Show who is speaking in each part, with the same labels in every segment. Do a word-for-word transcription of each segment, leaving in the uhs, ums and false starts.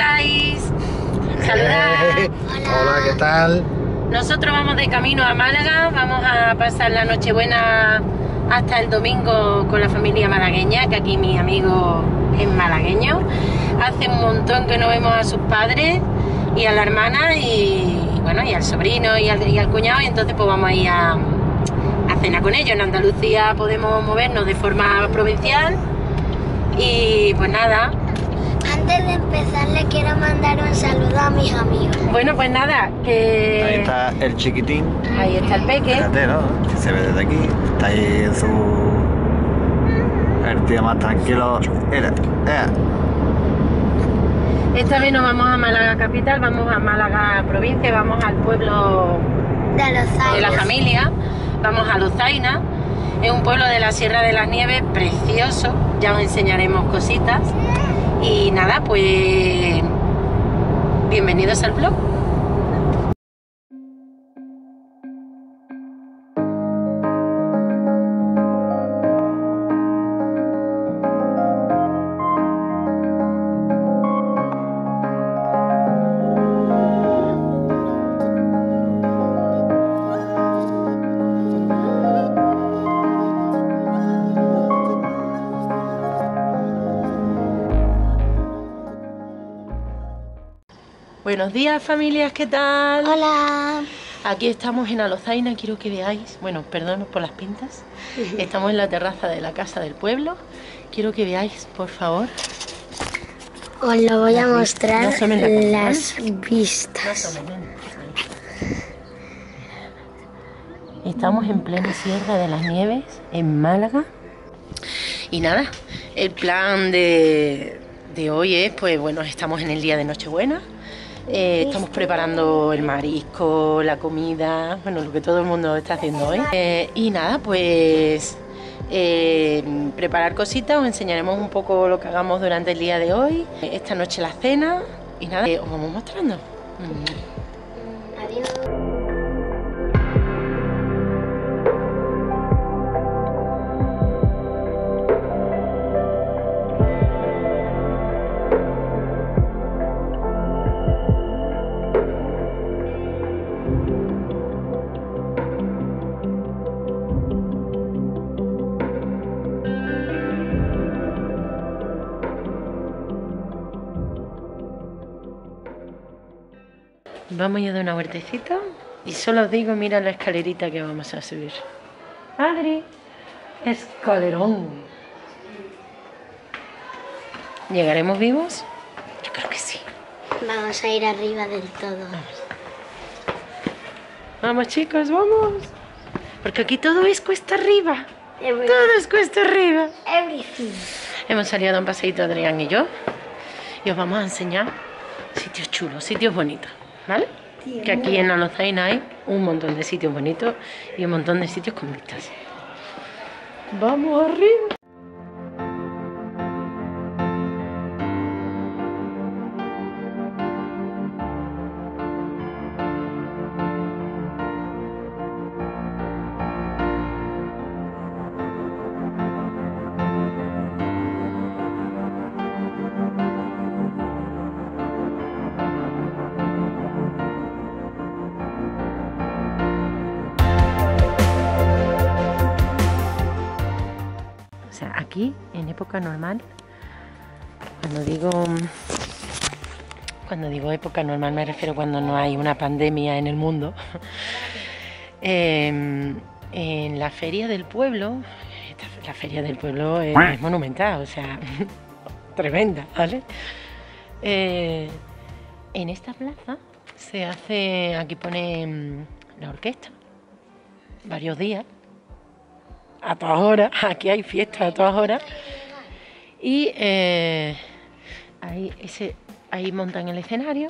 Speaker 1: estáis? Saludad.
Speaker 2: Eh, hola, ¿qué tal?
Speaker 1: Nosotros vamos de camino a Málaga, vamos a pasar la Nochebuena hasta el domingo con la familia malagueña, que aquí mi amigo es malagueño. Hace un montón que no vemos a sus padres y a la hermana y, y bueno, y al sobrino y al, y al cuñado, y entonces pues vamos a ir a, a cenar con ellos. En Andalucía podemos movernos de forma provincial y pues nada.
Speaker 3: Antes de empezar le quiero mandar un saludo a mis amigos.
Speaker 1: Bueno, pues nada, que...
Speaker 2: Ahí está el chiquitín.
Speaker 1: Ahí está el peque.
Speaker 2: Fíjate, ¿no? Que se ve desde aquí. Está ahí en su... El tío más tranquilo. Mira, mira.
Speaker 1: Esta vez no vamos a Málaga capital, vamos a Málaga provincia, vamos al pueblo
Speaker 3: De los
Speaker 1: de la familia, vamos a Lozaina. Es un pueblo de la Sierra de las Nieves precioso, ya os enseñaremos cositas. Y nada, pues bienvenidos al vlog. Buenos días, familias, ¿qué tal?
Speaker 3: Hola.
Speaker 1: Aquí estamos en Lozaina, quiero que veáis, bueno, perdón por las pintas. Estamos en la terraza de la casa del pueblo. Quiero que veáis, por favor.
Speaker 3: Os lo voy a mostrar
Speaker 1: No asomen la cámara,
Speaker 3: las
Speaker 1: No
Speaker 3: vistas.
Speaker 1: asomen. Estamos en plena Sierra de las Nieves, en Málaga. Y nada, el plan de, de hoy es, pues bueno, estamos en el día de Nochebuena. Eh, estamos preparando el marisco, la comida, bueno, lo que todo el mundo está haciendo hoy. Eh, y nada, pues eh, preparar cositas, os enseñaremos un poco lo que hagamos durante el día de hoy. Esta noche la cena y nada, eh, os vamos mostrando. Mm.
Speaker 3: Adiós.
Speaker 1: Vamos a ir de una vueltecita y solo os digo, mira la escalerita que vamos a subir. Adri, escalerón. ¿Llegaremos vivos? Yo creo que sí.
Speaker 3: Vamos a ir arriba del todo.
Speaker 1: Vamos, chicos, vamos. Porque aquí todo es cuesta arriba.
Speaker 3: Every-
Speaker 1: Todo es cuesta arriba.
Speaker 3: Everything.
Speaker 1: Hemos salido a dar un paseíto, Adrián y yo, y os vamos a enseñar sitios chulos, sitios bonitos, ¿vale? Que aquí en Lozaina hay un montón de sitios bonitos y un montón de sitios con vistas. ¡Vamos arriba! O sea, aquí en época normal, cuando digo cuando digo época normal me refiero cuando no hay una pandemia en el mundo. eh, en la feria del pueblo, esta, la feria del pueblo es, es monumental, o sea, tremenda, ¿vale? Eh, en esta plaza se hace, aquí pone mm, la orquesta, varios días. A todas horas, aquí hay fiestas a todas horas. Y eh, ahí, ese, ahí montan el escenario.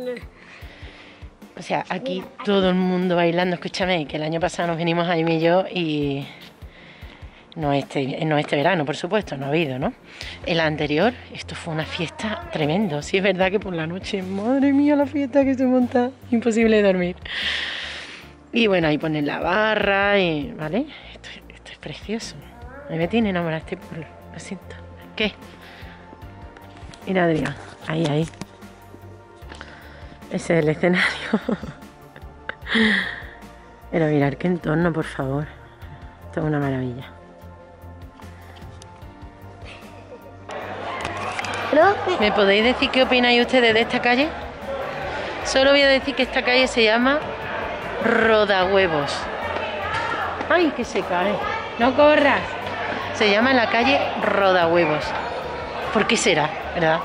Speaker 1: O sea, aquí todo el mundo bailando. Escúchame, que el año pasado nos vinimos Jaime y yo y no este, no este verano, por supuesto, no ha habido, ¿no? El anterior, esto fue una fiesta tremendo. Sí, es verdad que por la noche, madre mía, la fiesta que se monta, imposible dormir. Y bueno, ahí ponen la barra y, ¿vale? Esto, esto es precioso. A mí me tiene enamorada este pueblo, lo siento. ¿Qué? Mira, Adrián, ahí, ahí. Ese es el escenario. Pero mirar qué entorno, por favor. Esto es una maravilla.
Speaker 3: Profe.
Speaker 1: ¿Me podéis decir qué opináis ustedes de esta calle? Solo voy a decir que esta calle se llama Rodahuevos. ¡Ay, que se cae! ¡No corras! Se llama la calle Rodahuevos. ¿Por qué será, verdad?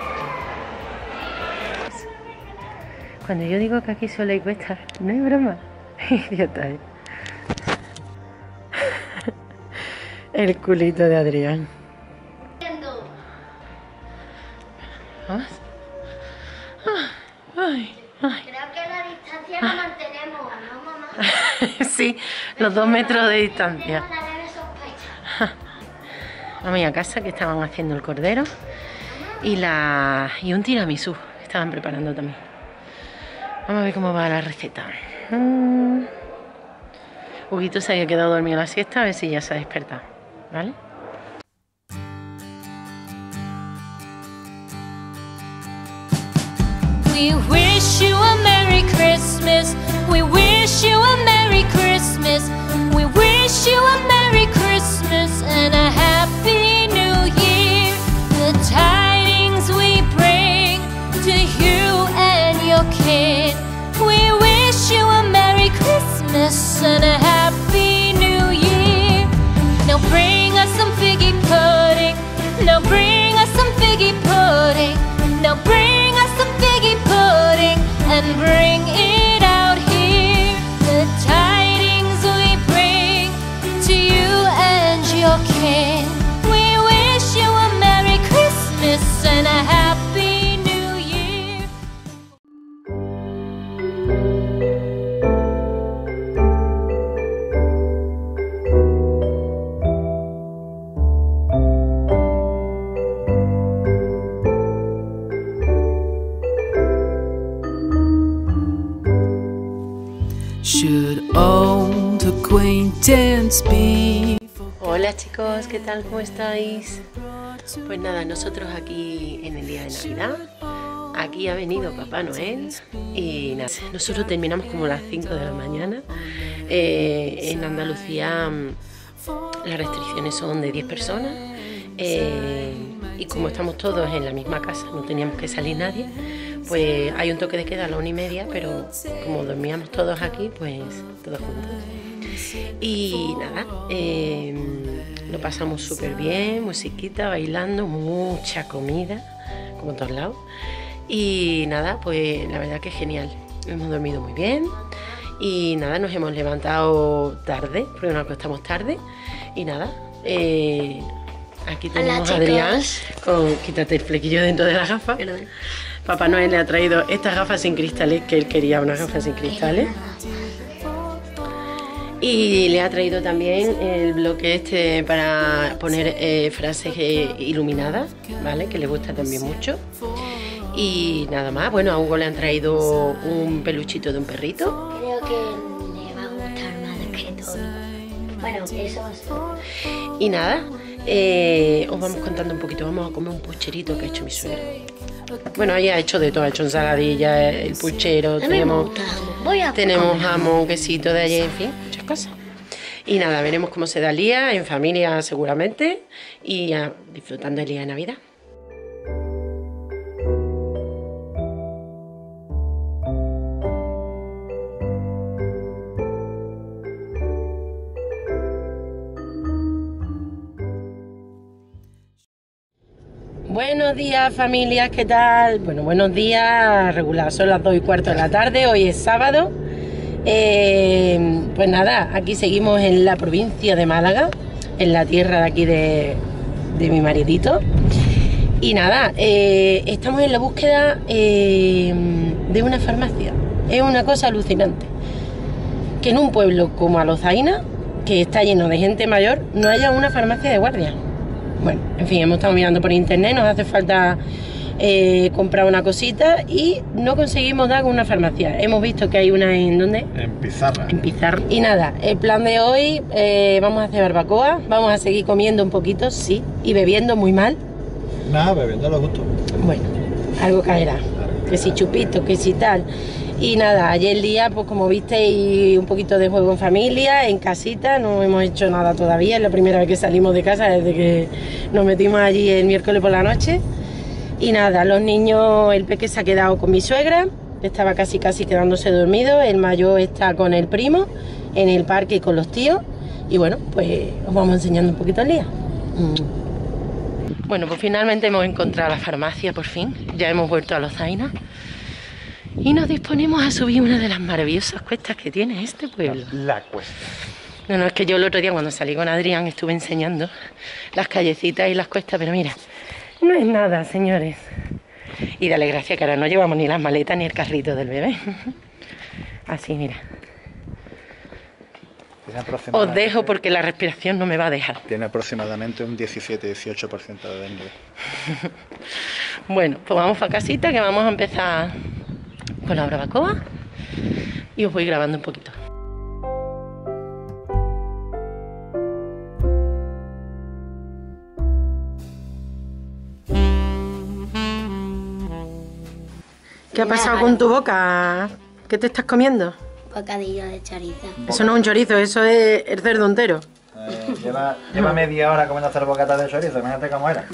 Speaker 1: Cuando yo digo que aquí solo hay cuestas, no es broma. Idiota, ¿eh? El culito de Adrián. ¿Vamos? Ay, ay.
Speaker 3: Creo que la distancia la mantenemos, ¿no, mamá?
Speaker 1: Sí, los dos metros de distancia.
Speaker 3: Tengo la leve sospecha.
Speaker 1: Vamos a ir a casa, que estaban haciendo el cordero y la y un tiramisú que estaban preparando también. Vamos a ver cómo va la receta. Mm. Huguito se había quedado dormido la siesta, a ver si ya se ha despertado, ¿vale?
Speaker 4: We wish you a Merry Christmas. We wish you a Merry Christmas. We wish you a Merry Christmas and a Happy New Year. The tidings we bring to you and your kid. We wish you a Merry Christmas and a Happy New Year. Now bring us some figgy pudding. Now bring us some figgy pudding. Now bring us some figgy pudding and bring it out here. The tidings we bring to you and your kin. We wish you a Merry Christmas and a Happy New Year.
Speaker 5: Should old acquaintance be?
Speaker 1: Hola chicos, ¿qué tal? ¿Cómo estáis? Pues nada, nosotros aquí en el día de Navidad. Aquí ha venido Papá Noel y nada, nosotros terminamos como a las cinco de la mañana. Eh, en Andalucía las restricciones son de diez personas eh, y como estamos todos en la misma casa, no teníamos que salir nadie, pues hay un toque de queda a la una y media, pero como dormíamos todos aquí, pues todos juntos. Y nada, eh, lo pasamos súper bien, musiquita, bailando, mucha comida, como en todos lados. Y nada, pues la verdad que es genial, hemos dormido muy bien. Y nada, nos hemos levantado tarde, porque nos acostamos tarde. Y nada, eh, aquí tenemos a Adrián con... Quítate el flequillo dentro de la gafa. Papá Noel le ha traído estas gafas sin cristales, que él quería unas gafas sin cristales. Y le ha traído también el bloque este para poner eh, frases eh, iluminadas, ¿vale? Que le gusta también mucho. Y nada más, bueno, a Hugo le han traído un peluchito de un perrito.
Speaker 3: Creo que le va a gustar más que todo. Bueno, eso va a ser.
Speaker 1: Y nada, eh, os vamos contando un poquito, vamos a comer un pucherito que ha hecho mi suegra. Bueno, ella ha hecho de todo, ha hecho ensaladilla, el puchero, tenemos,
Speaker 3: Voy a
Speaker 1: tenemos jamón, quesito de ayer, en fin, muchas cosas. Y nada, veremos cómo se da el día, en familia seguramente, y ya, disfrutando el día de Navidad. Buenos días familias, ¿qué tal? Bueno, buenos días, regular, son las dos y cuarto de la tarde, hoy es sábado. Eh, pues nada, aquí seguimos en la provincia de Málaga, en la tierra de aquí de, de mi maridito. Y nada, eh, estamos en la búsqueda eh, de una farmacia. Es una cosa alucinante que en un pueblo como Alozaina, que está lleno de gente mayor, no haya una farmacia de guardia. Bueno, en fin, hemos estado mirando por internet, nos hace falta eh, comprar una cosita y no conseguimos dar con una farmacia. Hemos visto que hay una en... ¿dónde?
Speaker 2: En Pizarra.
Speaker 1: En Pizarra. Y nada, el plan de hoy, eh, vamos a hacer barbacoa, vamos a seguir comiendo un poquito, sí, y bebiendo muy mal.
Speaker 2: Nada, bebiendo lo justo.
Speaker 1: Bueno, algo caerá.
Speaker 2: Claro.
Speaker 1: que si chupito, que si tal. Y nada, ayer el día, pues como visteis, un poquito de juego en familia, en casita, no hemos hecho nada todavía, es la primera vez que salimos de casa desde que nos metimos allí el miércoles por la noche. Y nada, los niños, el peque se ha quedado con mi suegra, estaba casi casi quedándose dormido, el mayor está con el primo, en el parque con los tíos, y bueno, pues os vamos enseñando un poquito el día. Mm. Bueno, pues finalmente hemos encontrado la farmacia por fin, ya hemos vuelto a Lozaina. Y nos disponemos a subir una de las maravillosas cuestas que tiene este pueblo.
Speaker 2: La cuesta.
Speaker 1: No, no, es que yo el otro día cuando salí con Adrián estuve enseñando las callecitas y las cuestas, pero mira, no es nada, señores. Y dale gracias que ahora no llevamos ni las maletas ni el carrito del bebé. Así, mira. Os dejo porque la respiración no me va a dejar.
Speaker 2: Tiene aproximadamente un diecisiete a dieciocho por ciento de dengue.
Speaker 1: Bueno, pues vamos para casita que vamos a empezar con la barbacoa y os voy grabando un poquito. ¿Qué ha pasado con tu boca? ¿Qué te estás comiendo?
Speaker 3: Bocadillo de chorizo.
Speaker 1: Eso no es un chorizo, eso es el cerdo entero.
Speaker 2: Eh, lleva, lleva media hora comiendo hacer bocatas de chorizo, imagínate cómo era.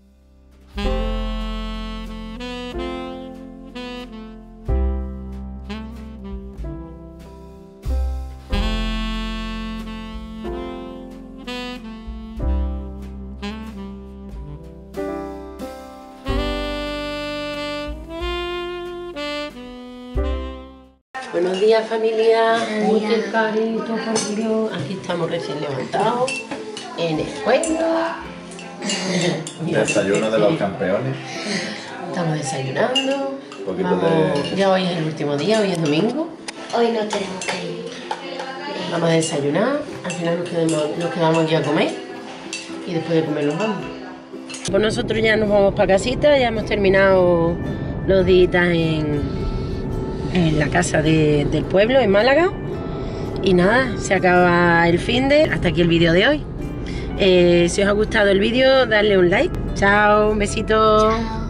Speaker 1: Buenos días, familia. Uy, qué carito, por Dios. Aquí estamos recién levantados en el pueblo.
Speaker 2: Desayuno de los campeones.
Speaker 1: Estamos desayunando.
Speaker 2: Un poquito
Speaker 1: Vamos,
Speaker 2: de...
Speaker 1: Ya hoy es el último día, hoy es domingo.
Speaker 3: Hoy no tenemos que ir.
Speaker 1: Vamos a desayunar. Al final nos quedamos, nos quedamos aquí a comer. Y después de comer nos vamos. Pues nosotros ya nos vamos para casita. Ya hemos terminado los días en... en la casa de, del pueblo, en Málaga. Y nada, se acaba el finde. Hasta aquí el vídeo de hoy. Eh, si os ha gustado el vídeo, dadle un like. Chao, un besito.
Speaker 3: Chao.